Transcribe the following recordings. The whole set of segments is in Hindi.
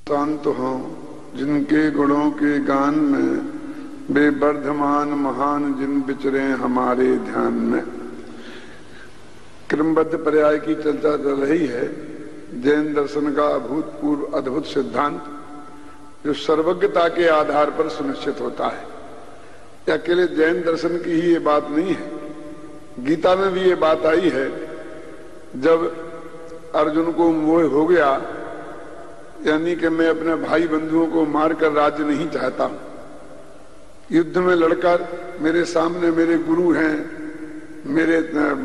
शांत हों जिनके गुणों के गान में, बेवर्धमान महान जिन विचरे हमारे ध्यान में। क्रमबद्ध पर्याय की चर्चा चल रही है। जैन दर्शन का अभूतपूर्व अद्भुत सिद्धांत जो सर्वज्ञता के आधार पर सुनिश्चित होता है। अकेले जैन दर्शन की ही ये बात नहीं है, गीता में भी ये बात आई है। जब अर्जुन को मोह हो गया, यानी कि मैं अपने भाई बंधुओं को मारकर राज्य नहीं चाहता हूं, युद्ध में लड़कर मेरे सामने मेरे गुरु हैं, मेरे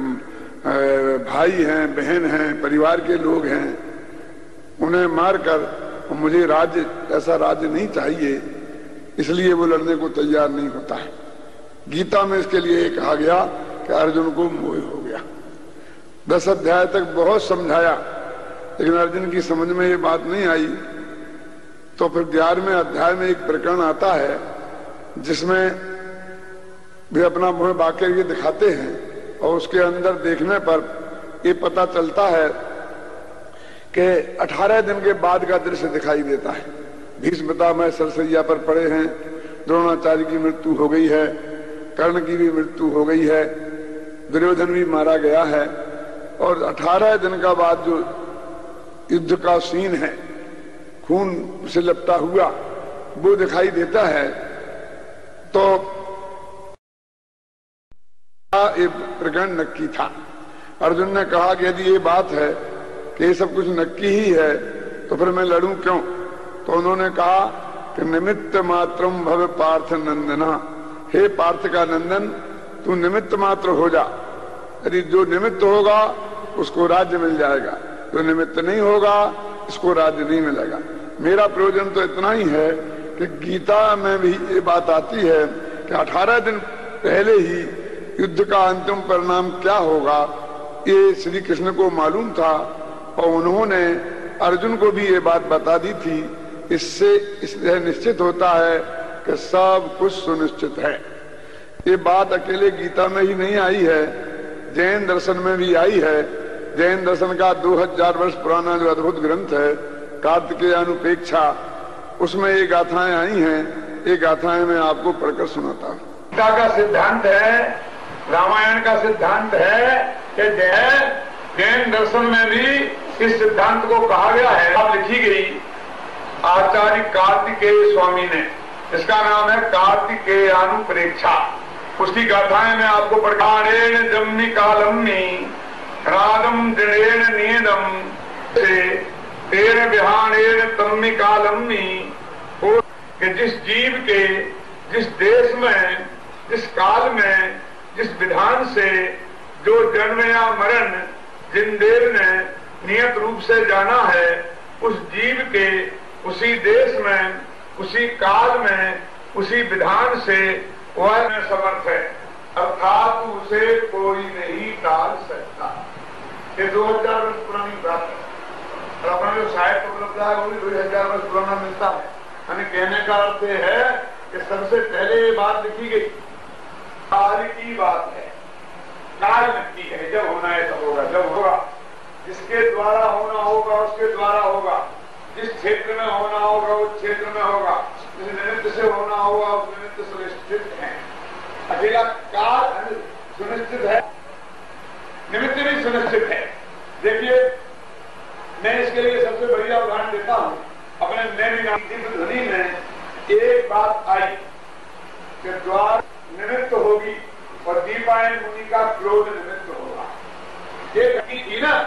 भाई हैं, बहन हैं, परिवार के लोग हैं, उन्हें मारकर मुझे राज्य, ऐसा राज्य नहीं चाहिए, इसलिए वो लड़ने को तैयार नहीं होता है। गीता में इसके लिए कहा गया कि अर्जुन को मोह हो गया। 10 अध्याय तक बहुत समझाया, लेकिन अर्जुन की समझ में ये बात नहीं आई। तो फिर 11वें अध्याय में एक प्रकरण आता है जिसमें वे अपना मुंह बाकर ये दिखाते हैं और उसके अंदर देखने पर ये पता चलता है कि 18 दिन के बाद का दृश्य दिखाई देता है। भीष्म पितामह सरसैया पर पड़े हैं, द्रोणाचार्य की मृत्यु हो गई है, कर्ण की भी मृत्यु हो गई है, दुर्योधन भी मारा गया है, और 18 दिन का बाद जो युद्ध का सीन है, खून से लपटा हुआ, वो दिखाई देता है। तो ये प्रकरण नक्की था। अर्जुन ने कहा कि यदि ये बात है कि ये सब कुछ नक्की ही है तो फिर मैं लड़ूं क्यों? तो उन्होंने कहा कि निमित्त मात्रम भव पार्थ नंदना, हे पार्थ का नंदन, तू निमित्त मात्र हो जा। यदि जो निमित्त होगा उसको राज्य मिल जाएगा, जो निमित्त नहीं होगा इसको राज्य नहीं मिलेगा। मेरा प्रयोजन तो इतना ही है कि गीता में भी ये बात आती है कि 18 दिन पहले ही युद्ध का अंतिम परिणाम क्या होगा ये श्री कृष्ण को मालूम था, और उन्होंने अर्जुन को भी ये बात बता दी थी। इससे निश्चित होता है कि सब कुछ सुनिश्चित है। ये बात अकेले गीता में ही नहीं आई है, जैन दर्शन में भी आई है। जैन दर्शन का 2000 वर्ष पुराना जो अद्भुत ग्रंथ है कार्तिकेयानुपेक्षा, उसमें ये गाथाएं आई हैं। ये गाथाएं मैं आपको पढ़कर सुनाता हूँ। गीता का सिद्धांत है, रामायण का सिद्धांत है कि जैन दर्शन में भी इस सिद्धांत को कहा गया है। अब लिखी गई आचार्य कार्तिकेय स्वामी ने, इसका नाम है कार्तिकेयानुप्रेक्षा। उसकी गाथाएं मैं आपको पढ़ाणेन जम्नी कालम्नी रागम दृढ़ेन नियदम से तेरे विहानेन तम्मी कालम्नी, कि जिस जीव के जिस देश में, जिस काल में, जिस विधान से जो जन्म या मरण जिन देव ने नियत रूप से जाना है, उस जीव के उसी देश में, उसी काल में, उसी विधान से वह समर्थ है, अर्थात उसे कोई नहीं टाल सकता। ये 2000 वर्ष पुरानी बात है, और अपना जो साहित्य उपलब्ध है वो भी 2000 वर्ष पुराना मिलता है। यानी कहने का अर्थ है कि सबसे पहले ये बात लिखी गई काल की बात है, काल नक्की है, जब होना है तब होगा, जब होगा, जिसके द्वारा होना होगा उसके द्वारा होगा, जिस क्षेत्र में होना होगा उस क्षेत्र में होगा, जिस निमित्त से होना होगा उस निमित्त सुनिश्चित है। अकेला काल सुनिश्चित है, निमित्त भी सुनिश्चित है। देखिए, मैं इसके लिए सबसे बढ़िया उदाहरण देता हूँ। अपने ध्वनि में एक बात आई कि द्वार निमित्त होगी और दीपायन मुनि का क्रोध निमित्त होगा। ये घटी थी ना,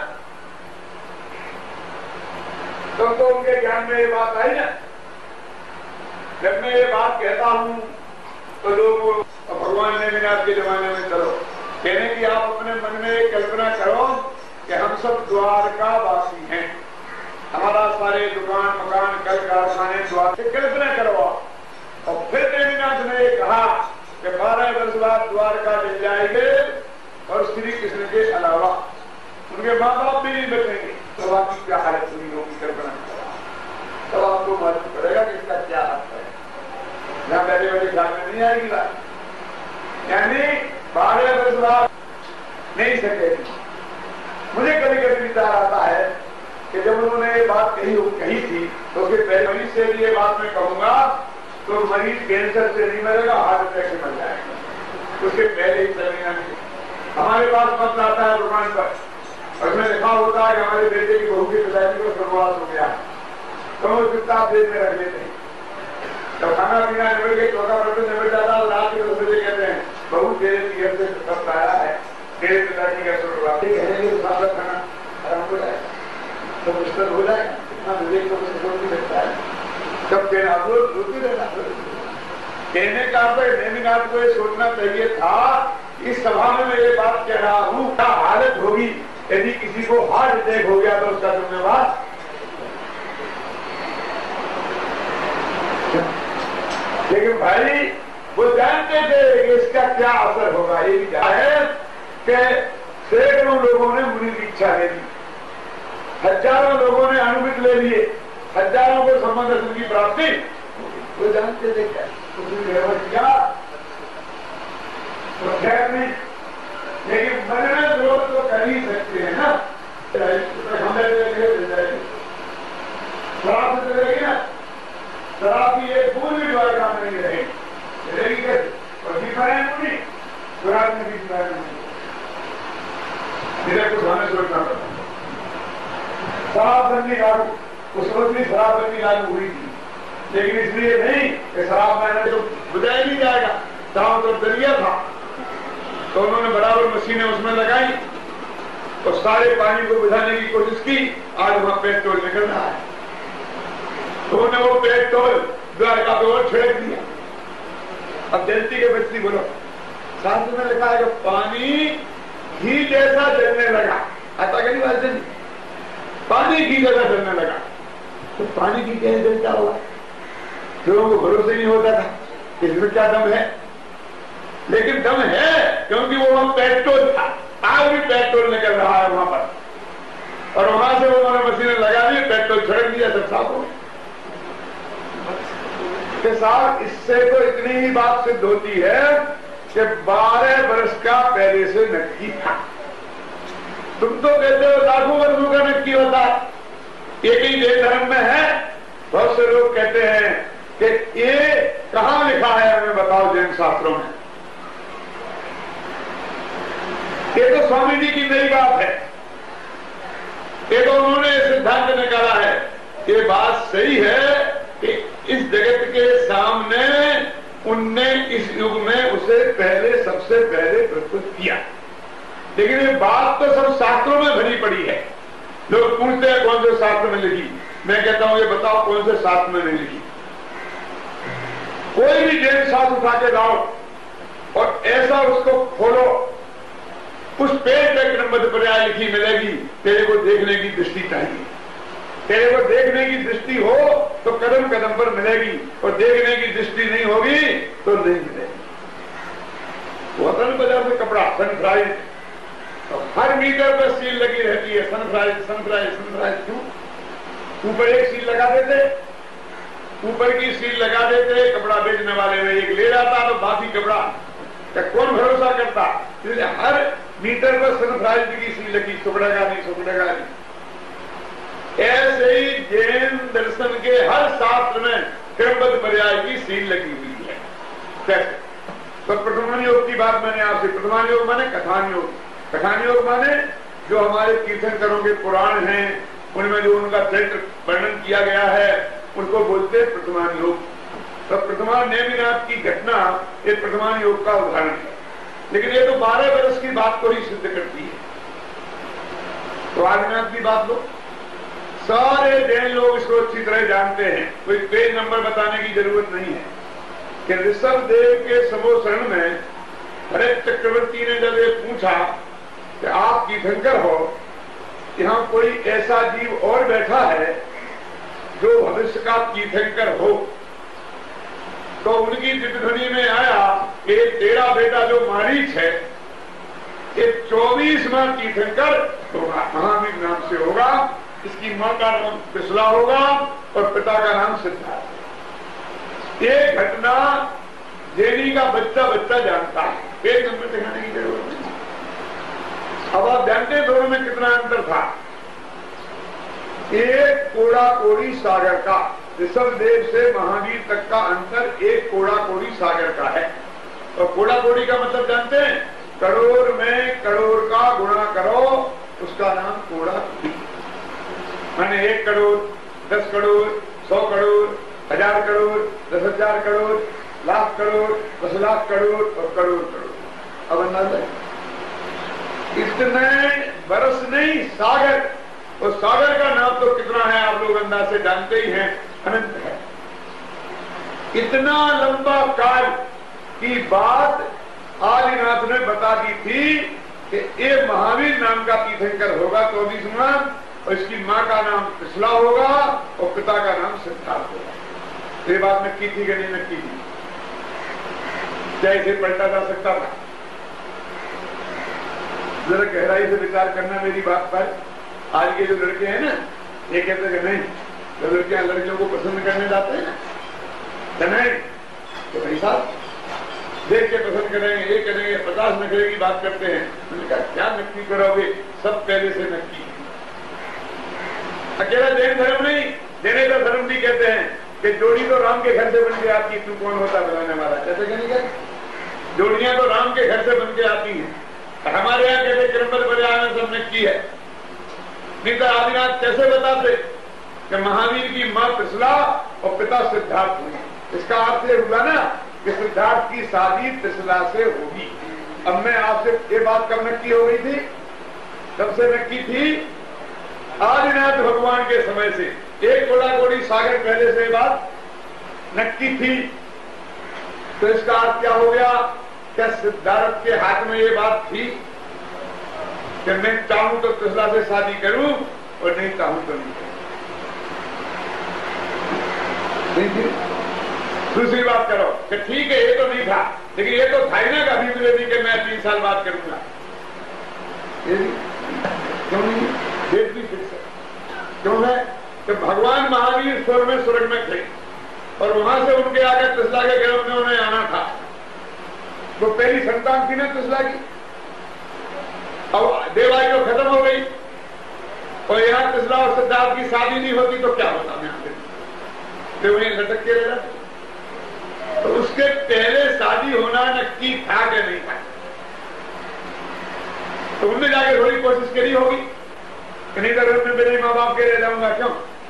तो उनके ज्ञान में ये बात आई ना। जब मैं ये बात कहता हूँ तो लोग भगवान ने बिना के जमाने में चलो कहने की आप अपने मन में एक कल्पना करो कि हम सब द्वारका वासी हैं, हमारा सारे दुकान मकान कल कारखाने द्वार से कल्पना करो। और फिर देवीनाथ ने कहा कि 12 वर्ष बाद द्वारका मिल जाएंगे और श्री कृष्ण के अलावा उनके माँ बाप भी नहीं बचेंगे, तब आपकी क्या हालत हुई होगी कल्पना करो। तब आपको मालूम पड़ेगा कि इसका क्या अर्थ है। यहाँ बैठे बैठे ख्याल में नहीं आएगी बात। यानी 12 वर्ष बाद नहीं सकेगी। मुझे कभी कभी विचार आता है कि जब उन्होंने ये बात कही थी तो उसके पहले मरीज से ये बात मैं कहूंगा तो मरीज कैंसर से नहीं मरेगा, हार्ट अटैक से मर जाएगा। उसके पहले ही चलेगा नहीं। हमारे पास पत्र आता है दुकान पर, उसमें लिखा होता है कि हमारे बेटे की बहू की पिताजी को स्वर्गवास हो गया, तो वो चुपचाप जेब में रख लेते हैं। तो खाना पीना निबट गई, चौका बर्तन निबट जाता, रात के 10 बजे कहते हैं बहू तेरे घर से सब आया है, तेरे पिताजी का स्वर्गवास खाना आराम हो जाएगा, तो मुश्किल हो जाएगा। इतना विवेक तो मुझे नहीं सकता है। जब कहना रोटी रहना कहने का नेमिनाथ को ये सोचना चाहिए था, इस सभा में मैं ये बात कह रहा हूं, क्या हालत होगी यदि किसी को हार्ट अटैक हो गया तो उसका जिम्मेवार। लेकिन भाई वो जानते थे कि इसका क्या असर होगा। ये भी क्या है कि सैकड़ों लोगों ने मुनि दीक्षा ले ली, हजारों लोगों ने अनुमति ले लिए, हजारों को संबंध दर्शन की प्राप्ति। वो जानते थे क्या किया तो खैर नहीं, लेकिन मरने लोग तो कर ही सकते हैं ना। शराब से चलेगी ना, शराब की एक बूंद भी द्वार काम नहीं रहेगी कैसे? और बीमार नहीं, शराब में भी बीमार नहीं, मेरे कुछ हमें सोचना पड़ता। शराबबंदी लागू, उस वक्त भी शराबबंदी लागू हुई थी, लेकिन इसलिए नहीं कि शराब मैंने तो बुझाया नहीं जाएगा, चारों तरफ दरिया था, तो उन्होंने बराबर मशीनें उसमें लगाई और सारे पानी को बुझाने की कोशिश की। आज वहां पेट्रोल निकल रहा है, तो उन्होंने वो पेट्रोल द्वारका पे और छिड़क दिया। अब जलती के बचती बोलो, शास्त्र में लिखा है कि पानी घी जैसा जलने लगा। आता कहीं बात नहीं, पानी घी जैसा जलने लगा, तो पानी घी कैसे जलता हुआ? लोगों को भरोसा नहीं होता था कि इसमें क्या दम है, लेकिन दम है क्योंकि वो वहां पेट्रोल था। आज भी पेट्रोल निकल रहा है वहां पर, और वहां से उन्होंने मशीनें लगा दी, पेट्रोल छिड़क दिया, सब साफ हो के साथ। इससे तो इतनी ही बात सिद्ध होती है कि 12 वर्ष का पहले से नक्की था। तुम तो कहते हो लाखों वर्षों का नक्की होता है, एक ही जैन धर्म में है। बहुत से लोग कहते हैं कि ये कहां लिखा है, हमें बताओ जैन शास्त्रों में। ये तो स्वामी जी की नई बात है, ये तो उन्होंने सिद्धांत निकाला है। ये बात सही है कि इस जगत के सामने उनने इस युग में उसे पहले सबसे पहले प्रस्तुत किया, लेकिन ये बात तो सब शास्त्रों में भरी पड़ी है। लोग पूछते हैं कौन से शास्त्र में लिखी, मैं कहता हूं ये बताओ कौन से शास्त्र में नहीं लिखी। कोई भी जैन शास्त्र उठा के लाओ और ऐसा उसको खोलो, उस पेज पे क्रमबद्ध पर्याय लिखी मिलेगी। तेरे को देखने की दृष्टि चाहिए, तेरे को देखने की दृष्टि हो तो कदम कदम पर मिलेगी, और देखने की दृष्टि नहीं होगी तो नहीं मिलेगी। वतन बाजार से कपड़ा सनफ्राइज, तो हर मीटर पर सील लगी रहती है, सनफ्राइज सनफ्राइज सनफ्राइज। क्यों? ऊपर एक सील लगा देते, ऊपर की सील लगा देते, कपड़ा बेचने वाले में एक ले जाता तो बाकी कपड़ा कौन भरोसा करता? इसलिए हर मीटर पर सनफ्राइज की सील लगी, सुकड़ेगा नहीं सुकड़ेगा नहीं। ऐसे ही जैन दर्शन के हर शास्त्र में क्रमबद्ध पर्याय की सील लगी हुई है। कैसे? तो प्रथमान योग की बात मैंने आपसे, प्रथमान योग माने कथान योग, कथान योग माने जो हमारे तीर्थंकरों के पुराण हैं उनमें जो उनका चरित्र वर्णन किया गया है उनको बोलते हैं प्रथमान योग। तो प्रथमान नेमिनाथ की घटना ये प्रथमान योग का उदाहरण है, लेकिन ये तो 12 वर्ष की बात को ही सिद्ध करती है। तो आदिनाथ की बात लो, सारे जैन लोग इसको अच्छी तरह जानते हैं, कोई पेज नंबर बताने की जरूरत नहीं है कि ऋषभ देव के समोसरण में हरेक चक्रवर्ती ने जब ये पूछा कि आप तीर्थंकर हो, यहां कोई ऐसा जीव और बैठा है जो भविष्य का तीर्थंकर हो, तो उनकी दिव्यध्वनि में आया कि तेरा बेटा जो मारीच है ये 24वां तीर्थंकर होगा, महावीर नाम से होगा। इसकी मां का नाम पिछला होगा और पिता का नाम सिद्धार्थ। ये घटना जैनी का बच्चा बच्चा जानता है, पेज नंबर दिखाने की जरूरत नहीं। अब आप जानते हैं दोनों में कितना अंतर था। एक कोड़ा कोड़ी सागर का, ऋषभदेव से महावीर तक का अंतर एक कोड़ा कोड़ी सागर का है। और कोड़ा कोड़ी का मतलब जानते हैं? करोड़ में करोड़ का गुणा करो, उसका नाम कोड़ा कोड़ी। मैंने 1 करोड़, 10 करोड़, 100 करोड़, 1000 करोड़, 10,000 करोड़, लाख करोड़, 10 लाख करोड़ और करोड़ करोड़। अब अंदाजा इतने बरस नहीं सागर, और सागर का नाम तो कितना है आप लोग अंदाज से जानते ही हैं, अनंत है। इतना लंबा काल की बात आदिनाथ ने बता दी थी कि ये महावीर नाम का तीर्थंकर होगा 24वां, और इसकी माँ का नाम त्रिशला होगा और पिता का नाम सिद्धार्थ होगा। ये बात नक्की थी कि नहीं नक्की थी? क्या इसे पलटा जा सकता था? जरा गहराई से विचार करना मेरी बात पर। आज के जो लड़के हैं ना, ये कहते हैं कि नहीं, जो लड़कियां लड़कियों को पसंद करने जाते हैं ना, तो नहीं, तो भाई साहब देख के पसंद करेंगे, ये करेंगे, 50 नखरे की बात करते हैं। मैंने कहा क्या नक्की करोगे, सब पहले से नक्की। अकेला जैन धर्म नहीं, जैनेतर धर्म भी कहते हैं कि जोड़ी तो राम के घर से बन के आती, तू कौन होता बनाने वाला? कैसे कहने का? जोड़ियां तो राम के घर से बन के आती हैं। हमारे यहाँ कहते क्रमबद्ध पर्याय में सब नक्की है। नहीं तो आदिनाथ कैसे बताते कि महावीर की मां त्रिशला और पिता सिद्धार्थ हुई? इसका अर्थ ये हुआ ना कि सिद्धार्थ की शादी त्रिशला से होगी। अब मैं आपसे ये बात कब नक्की हो गई थी? कब से नक्की थी? आदिनाथ भगवान के समय से। एक कोड़ा कोड़ी सागर पहले से बात नक्की थी। तो इसका अर्थ क्या हो गया? क्या सिद्धार्थ के हाथ में ये बात थी कि मैं चाहूं तो त्रिशला से शादी करूं और नहीं चाहूं तो नहीं करूं? दूसरी बात करो कि ठीक है ये तो नहीं था, लेकिन ये तो था ही ना कभी भी कि मैं 3 साल बाद करूंगा। क्यों नहीं? डेट भी फिक्स है। क्यों है? कि भगवान महावीर स्वर्ग में थे और वहां से उनके आगे त्रिशला के गर्भ में उन्हें आना था। वो पहली संतान थी ना त्रिशला की। अब देवाई तो खत्म हो गई और यहाँ त्रिशला और सिद्धार्थ की शादी नहीं होती तो क्या होता? मैं तो उन्हें लटक के रह रहा। तो उसके पहले शादी होना नक्की था कि नहीं था? तो उनने जाके थोड़ी कोशिश करी होगी कि नहीं तो मैं मेरे माँ बाप के रह जाऊंगा। क्यों?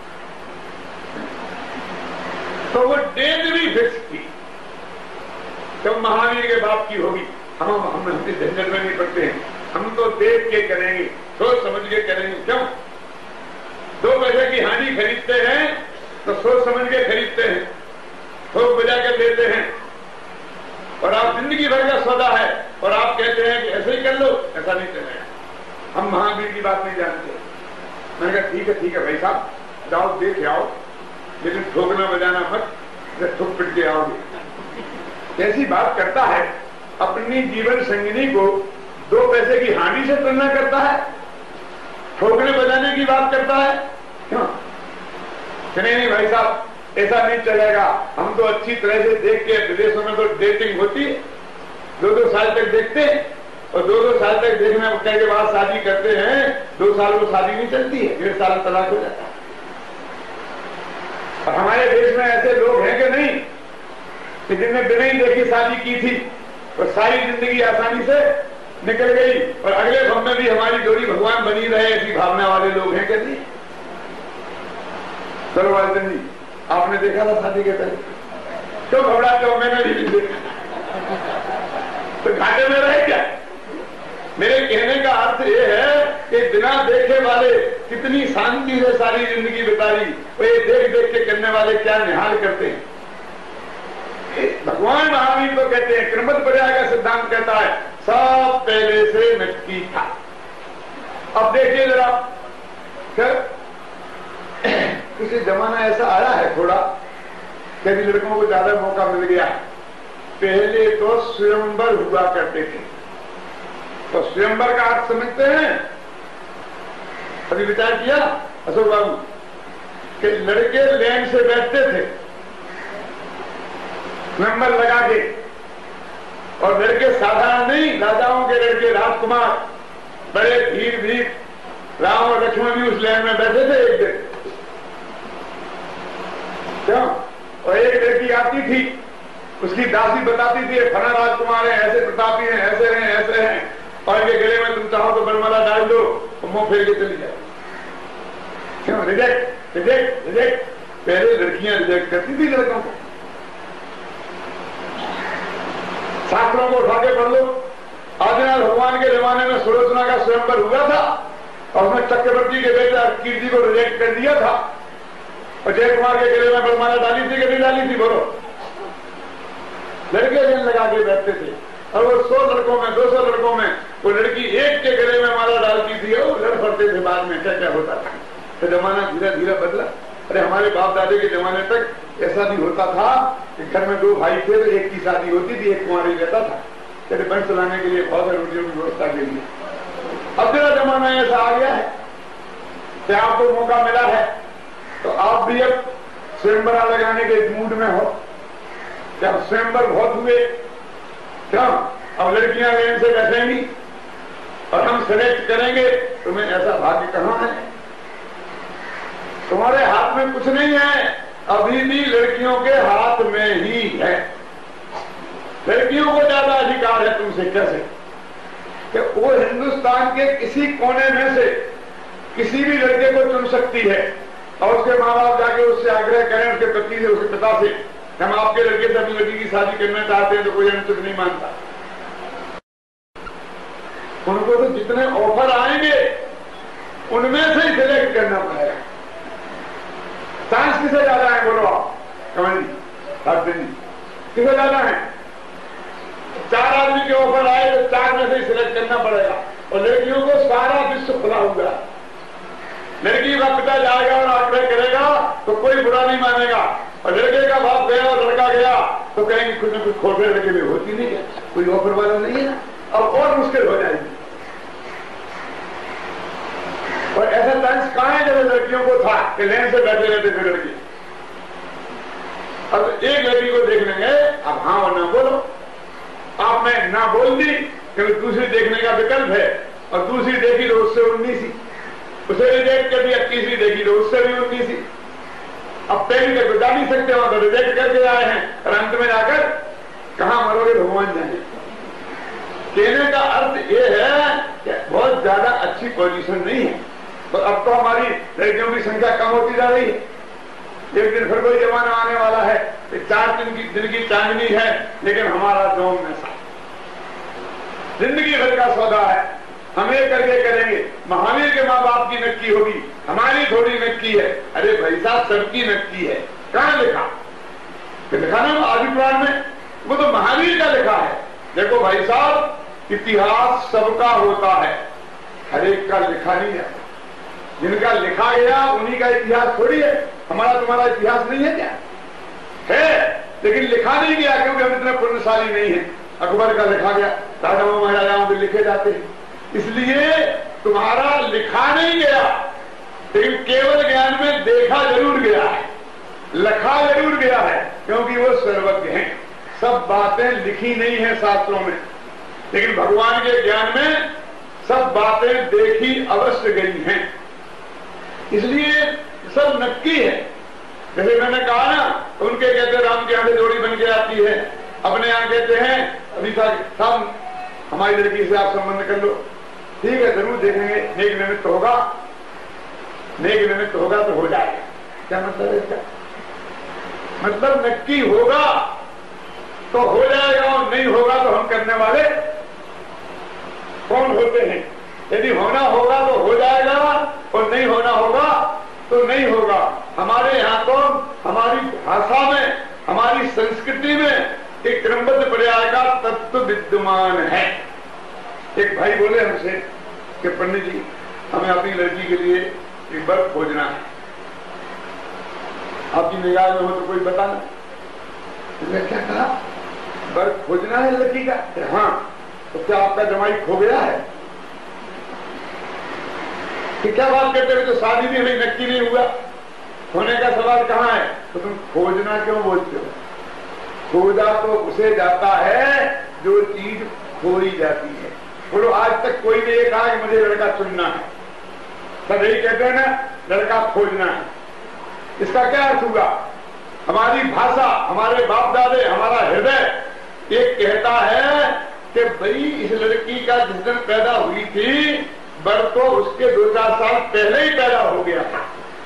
तो वो डेट भी फिक्स थी तो महावीर के बाप की होगी। हम झंझट में नहीं पड़ते हैं, हम तो देख के करेंगे, सोच समझ के करेंगे। क्यों? 2 पैसे की हानि खरीदते हैं तो सोच समझ के खरीदते हैं, थोक बजा कर लेते हैं। और आप जिंदगी भर का सौदा है और आप कहते हैं कि ऐसे ही कर लो, ऐसा नहीं चलेगा। हम महावीर की बात नहीं जानते। मैंने कहा ठीक है भाई साहब, जाओ देख आओ, लेकिन ठोकना बजाना मत, ठोक पिट के आओगे। कैसी बात करता है? अपनी जीवन संगिनी को 2 पैसे की हानि से तुलना करता है, ठोकने बजाने की बात करता है। क्यों? नहीं भाई साहब ऐसा नहीं चलेगा। हम तो अच्छी तरह से देख के, विदेशों में तो डेटिंग होती है, 2-2 साल तक देखते हैं और 2-2 साल तक देखने के बाद शादी करते हैं। 2 साल वो शादी नहीं चलती है, 1.5 साल तलाक हो जाता है। और हमारे देश में ऐसे लोग हैं कि नहीं कि जिनने बिना ही देखी शादी की थी और सारी जिंदगी आसानी से निकल गई और अगले भव में भी हमारी जोड़ी भगवान बनी रहे, ऐसी भावना वाले लोग हैं कि नहीं? सर्ववाचन जी आपने देखा था शादी के पहले? क्यों घबराते हो? मैंने भी देखा। तो घाटे में रहे क्या? मेरे कहने का अर्थ ये है कि बिना देखे वाले कितनी शांति से सारी जिंदगी बिताई, वो ये देख देख के करने वाले क्या निहाल करते हैं। भगवान महावीर तो कहते हैं, क्रमबद्ध पर्याय का सिद्धांत कहता है सब पहले से नक्की था। अब देखिए जरा, किसी जमाना ऐसा आया है थोड़ा, कभी लड़कों को ज्यादा मौका मिल गया। पहले तो स्वयंवर हुआ करते थे। तो स्वयंवर का अर्थ समझते हैं? अभी विचार किया अशोक बाबू कि लड़के लाइन से बैठते थे नंबर लगा के, और लड़के साधारण नहीं, राजाओं के लड़के, राजकुमार, बड़े धीर राम और लक्ष्मण भी उस लाइन में बैठे थे एक दिन। क्यों? और एक लड़की आती थी, उसकी दासी बताती थी फला राजकुमार है, ऐसे प्रतापी हैं, ऐसे हैं, ऐसे हैं, और इनके गले में तुम चाहो तो बनमाला डाल दो तो मुंह फेर के चली जाए। क्यों? Reject reject reject. पहले लड़कियां रिजेक्ट करती थी लड़कों को। शास्त्रों को उठा के पढ़ लो। आदिनाथ भगवान के जमाने में सुलोचना का स्वयंवर हुआ था और उसने चक्रवर्ती के बेटे कीर्ति को रिजेक्ट कर दिया था, और जय कुमार के गले में बनमाला डाली थी कि नहीं डाली थी? बोलो। लड़के दिन लगा के बैठते थे, और वो 100 लड़कों में 200 लड़कों में वो लड़की एक के गले में माला डालती थी और लड़ पड़ते थे। बाद में क्या क्या होता था, तो जमाना धीरे धीरे बदला। अरे हमारे बाप दादे के जमाने तक ऐसा भी होता था कि घर में 2 भाई थे तो एक की शादी होती थी, एक कुंवारी रहता था, कहते वंश चलाने के लिए, बहुत रोटियों की व्यवस्था के लिए। अब तेरा जमाना ऐसा आ गया है कि आपको मौका मिला है तो आप भी अब स्वयंवरा लगाने के मूड में हो। जब स्वयंवर बहुत हुए, क्यों? अब लड़कियां लेन से बैठेंगी और हम सेलेक्ट करेंगे, तुम्हें ऐसा भाग्य कहां है? तुम्हारे हाथ में कुछ नहीं है, अभी भी लड़कियों के हाथ में ही है। लड़कियों को ज्यादा अधिकार है तुमसे। कैसे? कि वो हिंदुस्तान के किसी कोने में से किसी भी लड़के को चुन सकती है, और उसके माँ बाप जाके उससे आग्रह करें, उसके पति से, उसके पिता से, हम आपके लड़के से अपनी लड़की की शादी करना चाहते हैं, तो कोई अनुचित नहीं मानता। उनको तो जितने ऑफर आएंगे उनमें से ही सिलेक्ट करना पड़ेगा। चांस किसे ज्यादा है? बोलो आप। कमल जी, साहब जी, किसे ज्यादा है? 4 आदमी के ऑफर आए तो 4 में से सिलेक्ट करना पड़ेगा। और लड़कियों को सारा विश्व खुला हुआ। लड़की का पिता जाएगा और आग्रह करेगा तो कोई बुरा नहीं मानेगा, और लड़के का बाप गया और लड़का गया तो कहेंगे कुछ न कुछ खोटे लड़के में होती नहीं है, कोई ऑफर वाला नहीं है, अब और मुश्किल हो जाएगी। और ऐसा चांस कहां है जब लड़कियों को था कि लेन से बैठे रहते थे लड़की। अब एक लड़की को देख लेंगे, अब हाँ और ना बोलो। आपने ना बोल दी क्योंकि दूसरी देखने का विकल्प है, और दूसरी देखी तो उससे 19 उसे रिजेक्ट कर दिया, तीसरी देखी तो उससे भी 19। अब पहली तक बता नहीं सकते, वहां तो रिजेक्ट करके आए हैं, और अंत में जाकर कहां मरोगे भगवान जाने। कहने का अर्थ यह है कि बहुत ज्यादा अच्छी पोजीशन नहीं है। तो अब तो हमारी लड़कियों की संख्या कम होती जा रही है। एक दिन फिर कोई जमाना आने वाला है कि 4 दिन की चांदनी है, लेकिन हमारा जोम में सा जिंदगी भर का सौदा है, हम एक करके करेंगे। महावीर के माँ बाप की नक्की होगी, हमारी थोड़ी नक्की है। अरे भाई साहब, सबकी नक्की है। कहां लिखा? लिखा ना आदि पुराण में, वो तो महावीर का लिखा है। देखो भाई साहब, इतिहास सबका होता है, हर एक का लिखा नहीं है। जिनका लिखा गया उन्हीं का इतिहास थोड़ी है। हमारा तुम्हारा इतिहास नहीं है क्या? है, लेकिन लिखा नहीं गया क्योंकि हम इतने पुण्यशाली नहीं है। अकबर का लिखा गया, राजाओं महाराजाओं के लिखे जाते हैं, इसलिए तुम्हारा लिखा नहीं गया, लेकिन केवल ज्ञान में देखा जरूर गया है, लिखा जरूर गया है, क्योंकि वो सर्वज्ञ हैं। सब बातें लिखी नहीं है शास्त्रों में, लेकिन भगवान के ज्ञान में सब बातें देखी अवश्य गई हैं, इसलिए सब नक्की है। जैसे मैंने कहा ना, उनके कहते राम के यहाँ से जोड़ी बन के आती है, अपने यहाँ कहते हैं अभी साहब हमारी लड़की से आप संबंध कर लो। ठीक है, जरूर देखेंगे, नेक निमित्त होगा, नेक निमित्त होगा तो हो जाएगा। क्या मतलब है इसका? मतलब नक्की होगा तो हो जाएगा, और नहीं होगा तो हम करने वाले कौन होते हैं? यदि होना होगा तो हो जाएगा, और नहीं होना होगा तो नहीं होगा। हमारे यहाँ तो हमारी भाषा में, हमारी संस्कृति में एक क्रमबद्ध पर्याय का तत्व विद्यमान है। एक भाई बोले हमसे कि पंडित जी, हमें अपनी लड़की के लिए एक वर खोजना है, आपकी निगाह में हो तो कोई बताना। क्या कहा? वर खोजना है लड़की का? हाँ। तो क्या आपका जमाई खो गया है? कि क्या बात करते हुए, तो शादी भी हमें नक्की नहीं हुआ, होने का सवाल कहाँ है? तो तुम खोजना क्यों बोलते हो? खोजा तो उसे जाता है जो चीज खोई जाती है। बोलो, आज तक कोई ने ये कहा कि मुझे लड़का चुनना है? सब यही कहते हैं ना, लड़का खोजना है। इसका क्या अर्थ हुआ? हमारी भाषा, हमारे बाप दादे, हमारा हृदय एक कहता है कि भाई इस लड़की का जिस दिन पैदा हुई थी बर तो उसके 2-4 साल पहले ही पैदा हो गया था,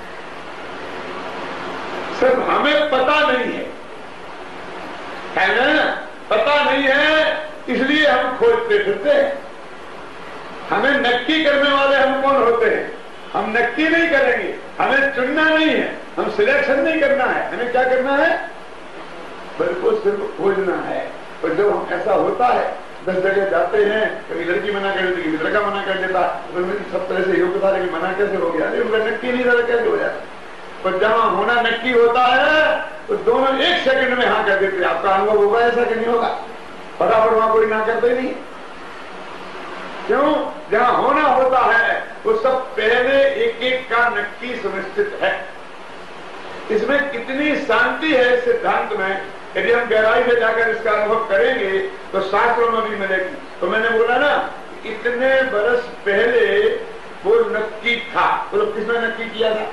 सिर्फ हमें पता नहीं है ना, पता नहीं है इसलिए हम खोजते फिरते हैं। हमें नक्की करने वाले हम कौन होते हैं? हम नक्की नहीं करेंगे, हमें चुनना नहीं है, हम सिलेक्शन नहीं करना है, हमें क्या करना है? बिल्कुल सिर्फ खोजना है। और जब हम ऐसा होता है 10 जगह जाते हैं, कभी लड़की मना कर देती, कभी लड़का मना कर देता, तो सब तरह से योग्य था लेकिन मना कैसे हो गया? उनका नक्की नहीं था कैसे हो जाता? पर जहां होना नक्की होता है तो दोनों 1 सेकंड में हाँ कर देते। आपका अनुभव होगा ऐसा कि नहीं होगा? फटाफट वहां कोई ना करते नहीं। क्यों? जहां होना होता है वो सब पहले एक एक का नक्की सुनिश्चित है। इसमें कितनी शांति है इस सिद्धांत में, यदि हम गहराई से जाकर इसका अनुभव करेंगे तो शास्त्रों में भी मिलेगी। तो मैंने बोला ना, इतने बरस पहले वो नक्की था। बोलो किसने नक्की किया था?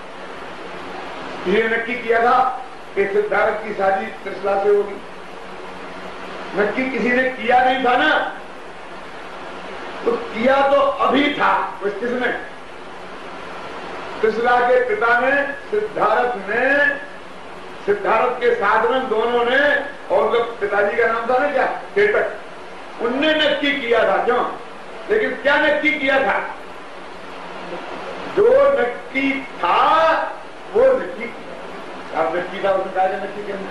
ये नक्की किया था कि सिद्धार्थ की शादी त्रिशला से होगी। नक्की किसी ने किया नहीं था ना, तो किया तो अभी था किसने? त्रिशला के पिता ने, सिद्धार्थ के साथ में दोनों ने, और जो पिताजी का नाम था ना क्या, केतक, उनने नक्की किया था। क्यों? लेकिन क्या नक्की किया था? जो नक्की था वो नक्की, आप नक्की था उसने कहा नक्की करना,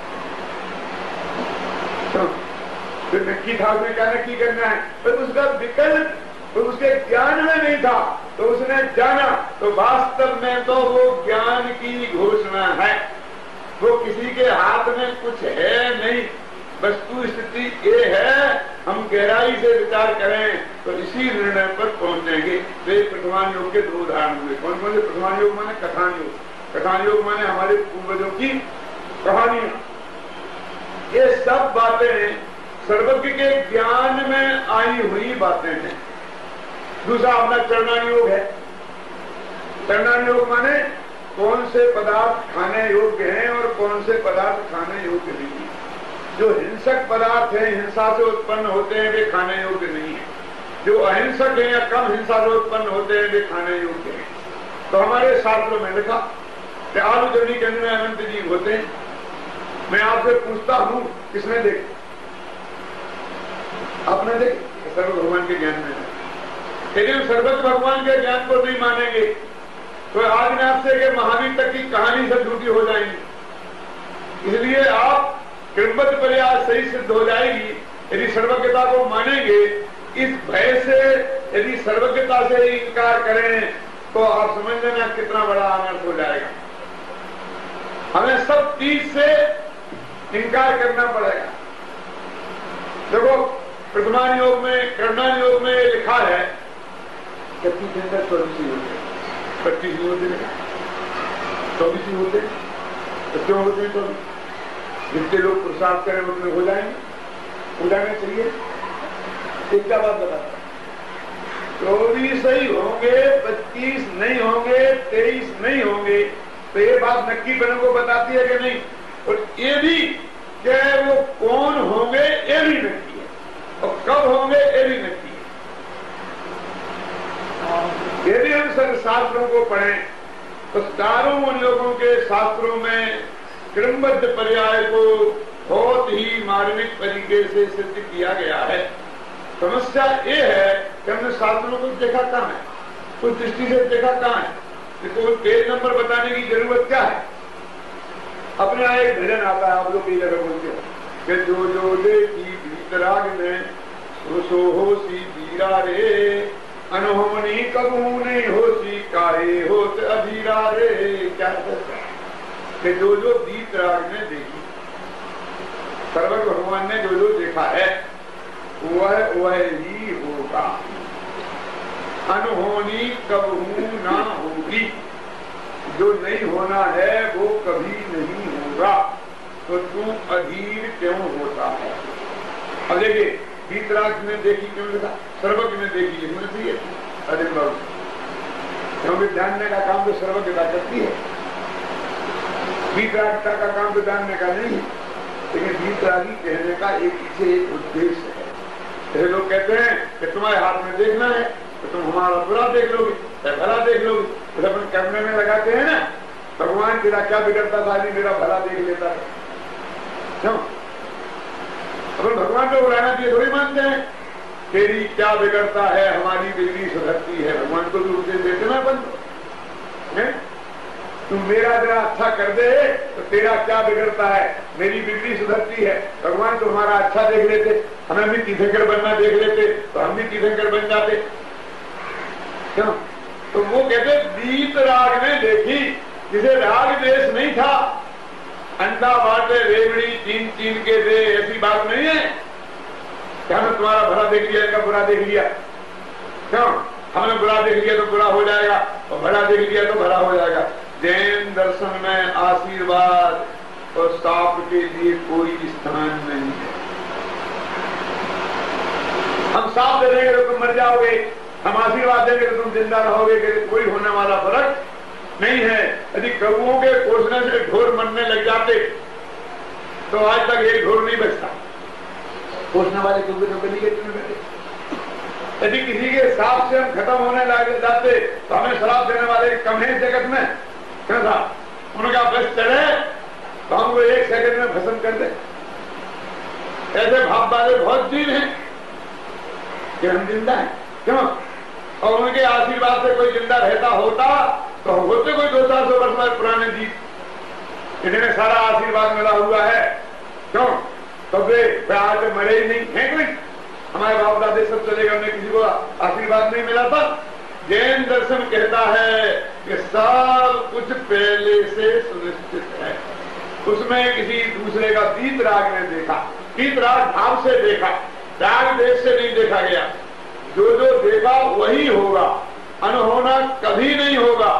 जो नक्की था उसने क्या नक्की करना है? पर उसका विकल्प तो उसके ज्ञान में नहीं था, तो उसने जाना। तो वास्तव में तो वो ज्ञान की घोषणा है, वो किसी के हाथ में कुछ है नहीं। वस्तु स्थिति ये है, हम गहराई से विचार करें तो इसी निर्णय पर पहुंचेंगे। तो प्रथमान योग के 2 उदाहरण हुए। कौन कौन से? प्रथमान योग माने कथान योग, कथान योग माने हमारे पूर्वजों की कहानियां। ये सब बातें सर्वज्ञ के ज्ञान में आई हुई बातें हैं। दूसरा अपना चरणान योग है। चरणान योग माने कौन से पदार्थ खाने योग्य हैं और कौन से पदार्थ खाने योग्य नहीं है। जो हिंसक पदार्थ हैं, हिंसा से उत्पन्न होते हैं, वे खाने योग्य नहीं है। जो अहिंसक हैं या कम हिंसा से उत्पन्न होते हैं, वे खाने योग्य हैं। तो हमारे शास्त्रों में लिखा कि आलू जमी के अंदर अनंत जीव होते हैं। मैं आपसे पूछता हूं, किसने देखे? आपने देखे? सर्व भगवान के ज्ञान में। यदि हम सर्वज्ञ भगवान के ज्ञान को नहीं मानेंगे तो आज मैं आपसे कि महावीर तक की कहानी सब झूठी हो जाएगी। इसलिए आप कृतबद्ध प्रयास सही सिद्ध हो जाएगी यदि सर्वज्ञता को मानेंगे। इस भय से यदि सर्वज्ञता से इनकार करें तो आप समझ लेना कितना बड़ा अनर्थ हो जाएगा। हमें सब चीज से इनकार करना पड़ेगा। देखो प्रथमान योग में, कर्णान योग में लिखा है 24 होते, 25 होते, 24 होते। तो क्यों होते हैं? तो जितने लोग पुरुषार्थ करें उतने हो जाएंगे, हो जाना चाहिए। एक क्या बात बताता, 24 ही होंगे, 25 नहीं होंगे, 23 नहीं होंगे। तो ये बात नक्की बनने को बताती है कि नहीं? और ये भी कि वो कौन होंगे ये भी नक्की है, और कब होंगे ये भी नक्की है। यदि हम सब शास्त्रों को पढ़ें तो चारों उन लोगों के शास्त्रों में क्रमबद्ध पर्याय को बहुत ही मार्मिक तरीके से सिद्ध किया गया है। समस्या ये है कि हमने शास्त्रों को देखा कहाँ है, कुछ दृष्टि से देखा कहाँ है, इसको पेज नंबर बताने की जरूरत क्या है? अपने यहाँ एक भजन आता है, आप लोग कई जगह बोलते हो कि जो जो देखी भीतराग में सो होसी बीरा रे, अनहोनी कबू नहीं होसी काहे होत अधीरा रे। क्या कि जो जो बीतराग में देखी, सर्वज्ञ भगवान ने जो जो देखा है वह ही होगा, अनहोनी कबू ना होगी। जो नहीं होना है वो कभी नहीं होगा। तो तू अधीर क्यों होता है? अब देखिए, बीतराग ने देखी क्यों लिखा? सर्वज्ञ ने देखी होना चाहिए अरे बाबू, क्योंकि जानने का काम तो सर्वज्ञता करती है। वीतरागिता का काम तो जानने का नहीं, लेकिन वीतरागी कहने का एक पीछे एक उद्देश्य है। जैसे लोग कहते हैं कि तुम्हारे हाथ में देखना है तो तुम हमारा बुरा देख लोगे या भला देख लोगे, तो अपन करने में लगाते हैं ना, भगवान तेरा क्या बिगड़ता था, मेरा भला देख लेता था। क्यों अपन भगवान को बुलाना चाहिए थोड़ी मानते हैं, तेरी क्या बिगड़ता है, हमारी बिगड़ी सुधरती है, भगवान को भी उपदेश देते ना अपन। तू मेरा जरा अच्छा कर दे तो तेरा क्या बिगड़ता है, मेरी बिगड़ी सुधरती है। भगवान तो हमारा अच्छा देख लेते, हमें भी तीर्थंकर बनना देख लेते तो हम भी तीर्थंकर बन जाते। क्यों? तो वो कहते वीत राग में देखी, जिसे राग देश नहीं था, अंडा बांटे रेवड़ी चीन चीन के दे, ऐसी बात नहीं है कि हमने तुम्हारा भला देख लिया, इनका बुरा देख लिया। क्यों? हमने बुरा देख लिया तो बुरा हो जाएगा और भला देख लिया तो भला हो जाएगा। जैन दर्शन में आशीर्वाद और साप के लिए कोई स्थान नहीं है। हम साप दे देंगे तो तुम मर जाओगे, हम आशीर्वाद देंगे तो तुम जिंदा रहोगे, कोई होने वाला फर्क नहीं है। यदि कौओं के पोषण से ढोर मरने लग जाते तो आज तक एक ढोर नहीं बचता। पोषने वाले कौवे तो गली के तुम्हें बैठे। यदि किसी के साप से हम खत्म होने लग जाते तो हमें शराब देने वाले कम है जगत में, क्या था? उनका बस चढ़े तो हमको एक सेकंड में भस्म कर दे। ऐसे भाव वाले बहुत जीव हैं कि हम जिंदा हैं। क्यों? और उनके आशीर्वाद से कोई जिंदा रहता होता तो होते कोई 200-400 वर्ष पुराने जीव, इन्हें सारा आशीर्वाद मिला हुआ है। क्यों? तो वे आज मरे ही नहीं है। कोई हमारे बाप दादे सब चले गए, उन्हें किसी को आशीर्वाद नहीं मिला था। जैन दर्शन कहता है कि सब कुछ पहले से सुनिश्चित है, उसमें किसी दूसरे का तीत राग ने देखा, तीत राग भाव से देखा, राग देश से नहीं देखा गया। जो जो देखा वही होगा, अनहोना कभी नहीं होगा।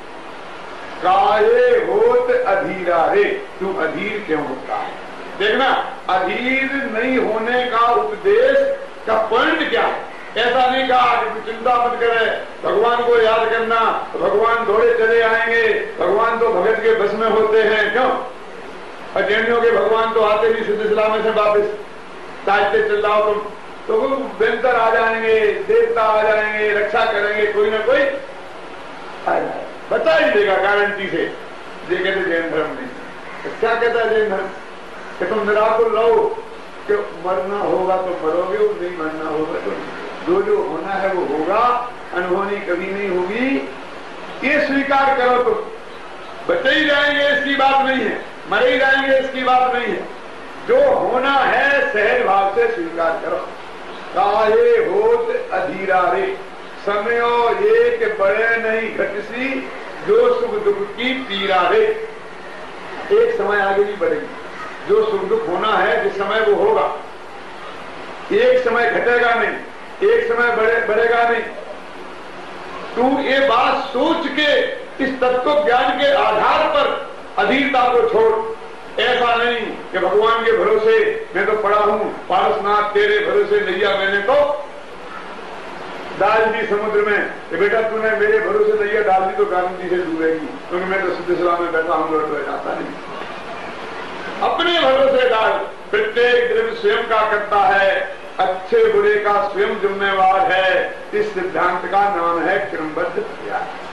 काहे होत अधीरा रे, तू अधीर क्यों होता है? देखना, अधीर नहीं होने का उपदेश का पॉइंट क्या है? ऐसा नहीं कहा कि चिंता मत करे, भगवान को याद करना, भगवान दौड़े चले आएंगे, भगवान तो भगत के बस में होते हैं। क्यों? अजैनियों के भगवान तो आते भी सिद्ध इस्लाम से वापिस ताजते चिल्लाओ तुम तो वो बेहतर आ जाएंगे, देवता आ जाएंगे, रक्षा करेंगे, कोई ना कोई बता ही देगा गारंटी से। ये कहते जैन धर्म नहीं। तो क्या कहता है जैन धर्म कि तुम निराकुल रहो, कि मरना होगा तो मरोगे, नहीं मरना होगा तो जो जो होना है वो होगा, अनहोनी कभी नहीं होगी, ये स्वीकार करो। तो बचे ही जाएंगे इसकी बात नहीं है, मरे ही जाएंगे इसकी बात नहीं है। जो होना है सहज भाव से स्वीकार करो। काहे होत अधीरा रे, समयो ये के बड़े नहीं घटसी, जो सुख दुख की पीरा रे। एक समय आगे भी बढ़ेगी, जो सुख दुख होना है जिस समय वो होगा, एक समय घटेगा नहीं, एक समय बढ़ेगा नहीं। तू ये बात सोच के इस तत्व ज्ञान के आधार पर अधीरता को छोड़। ऐसा नहीं कि भगवान के भरोसे मैं तो पड़ा हूं, पारसनाथ तेरे भरोसे नैया मैंने तो डाल दी समुद्र में, बेटा तूने मेरे भरोसे नैया डाल दी तो गारंटी से डूबेगी, क्योंकि मैं तो सिद्ध सलाह में बैठा हूं, लौट जाता नहीं। अपने भरोसे डाल, प्रत्येक द्रव्य स्वयं का करता है, अच्छे बुरे का स्वयं जिम्मेवार है। इस सिद्धांत का नाम है क्रमबद्ध प्रयास।